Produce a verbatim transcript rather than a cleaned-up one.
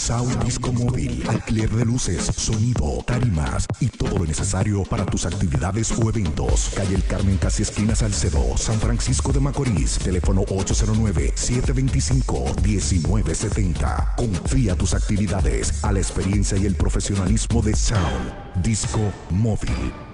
Sound Disco Móvil, alquiler de luces, sonido, tarimas y todo lo necesario para tus actividades o eventos. Calle El Carmen, casi esquina Salcedo, San Francisco de Macorís. Teléfono ocho cero nueve, siete dos cinco, uno nueve siete cero. Confía tus actividades a la experiencia y el profesionalismo de Sound Disco Móvil.